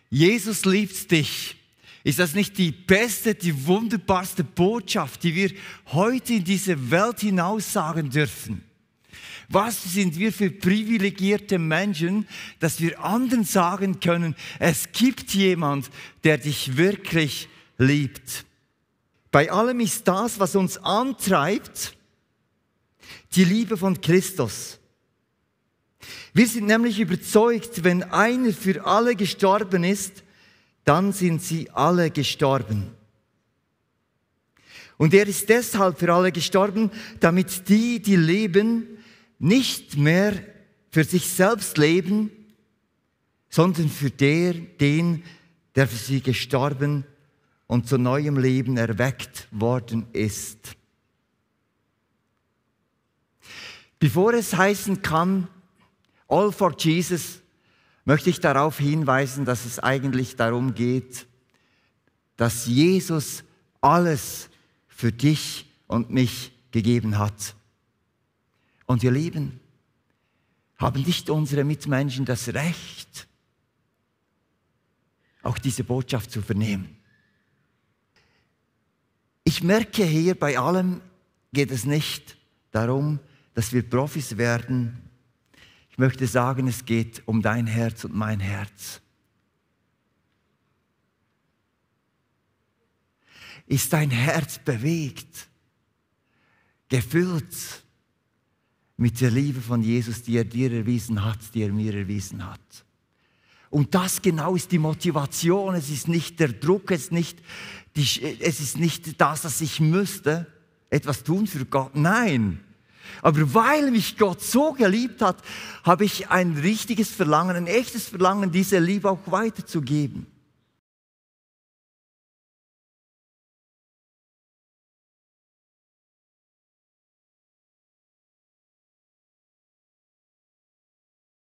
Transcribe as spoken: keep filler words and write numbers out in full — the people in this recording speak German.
Jesus liebt dich. Ist das nicht die beste, die wunderbarste Botschaft, die wir heute in diese Welt hinaus sagen dürfen? Was sind wir für privilegierte Menschen, dass wir anderen sagen können, es gibt jemand, der dich wirklich liebt. Bei allem ist das, was uns antreibt, die Liebe von Christus. Wir sind nämlich überzeugt, wenn einer für alle gestorben ist, dann sind sie alle gestorben. Und er ist deshalb für alle gestorben, damit die, die leben, nicht mehr für sich selbst leben, sondern für der, den, der für sie gestorben und zu neuem Leben erweckt worden ist. Bevor es heißen kann, all for Jesus, möchte ich darauf hinweisen, dass es eigentlich darum geht, dass Jesus alles für dich und mich gegeben hat. Und ihr Lieben, haben nicht unsere Mitmenschen das Recht, auch diese Botschaft zu vernehmen? Ich merke hier, bei allem geht es nicht darum, dass wir Profis werden. Ich möchte sagen, es geht um dein Herz und mein Herz. Ist dein Herz bewegt, gefüllt mit der Liebe von Jesus, die er dir erwiesen hat, die er mir erwiesen hat? Und das genau ist die Motivation. Es ist nicht der Druck, es ist nicht, die, es ist nicht das, dass ich müsste etwas tun für Gott. Nein. Aber weil mich Gott so geliebt hat, habe ich ein richtiges Verlangen, ein echtes Verlangen, diese Liebe auch weiterzugeben.